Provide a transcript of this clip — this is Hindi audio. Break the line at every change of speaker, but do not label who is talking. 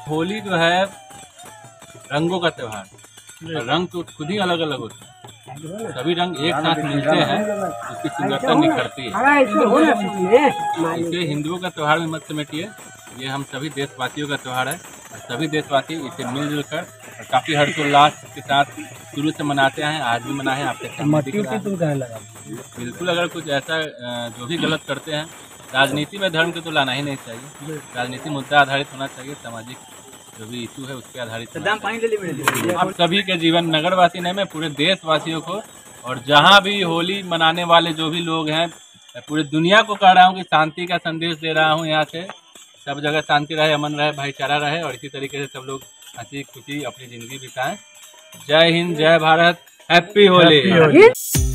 होली जो है रंगों का त्योहार, रंग तो खुद ही अलग अलग होते हैं। सभी रंग एक साथ मिलते हैं, उसकी सुंदरता निखरती है। इसे हिंदुओं का त्योहार में मत समेटिए, ये हम सभी देशवासियों का त्योहार है। सभी देशवासी इसे मिलजुल कर और काफी हर्षोल्लास के साथ शुरू से मनाते हैं, आज भी मनाए। आपके बिल्कुल, अगर कुछ ऐसा जो भी गलत करते हैं, राजनीति में धर्म को तो लाना ही नहीं चाहिए। राजनीति मुद्दा आधारित होना चाहिए, सामाजिक जो भी इशू है उसके आधारित। आप सभी के जीवन, नगरवासी नहीं, मैं पूरे देशवासियों को और जहाँ भी होली मनाने वाले जो भी लोग हैं, मैं पूरी दुनिया को कह रहा हूँ कि शांति का संदेश दे रहा हूँ। यहाँ से सब जगह शांति रहे, अमन रहे, भाईचारा रहे और इसी तरीके से सब लोग हंसी खुशी अपनी जिंदगी बिताएं। जय हिंद, जय भारत, हैप्पी होली।